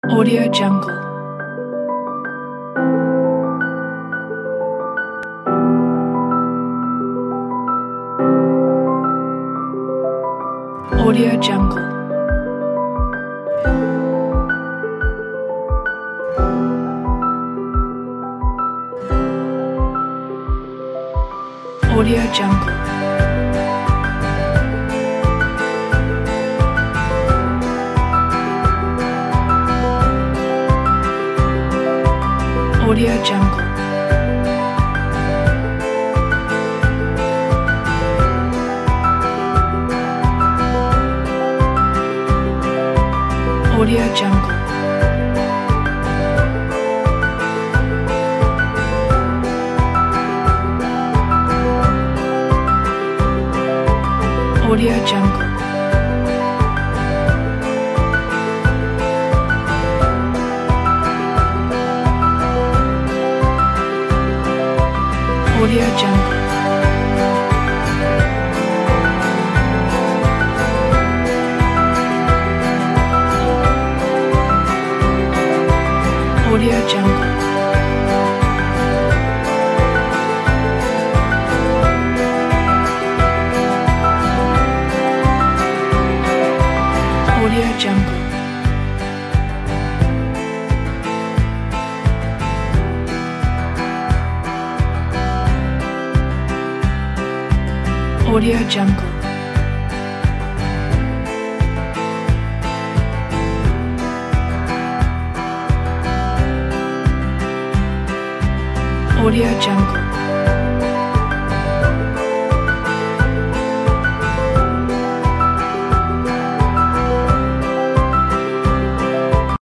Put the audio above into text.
Audio Jungle. Audio Jungle. Audio Jungle. Audio Jungle. Audio Jungle. Audio Jungle. Audio Jungle. Audio Jungle. Audio Jungle. Audio Jungle. Audio Jungle.